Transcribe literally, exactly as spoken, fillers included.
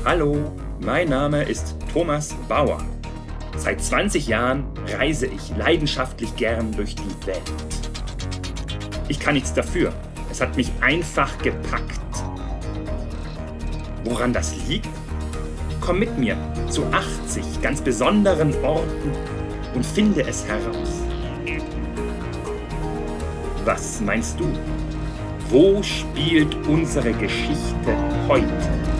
Hallo, mein Name ist Thomas Bauer. Seit zwanzig Jahren reise ich leidenschaftlich gern durch die Welt. Ich kann nichts dafür. Es hat mich einfach gepackt. Woran das liegt? Komm mit mir zu achtzig ganz besonderen Orten und finde es heraus. Was meinst du? Wo spielt unsere Geschichte heute?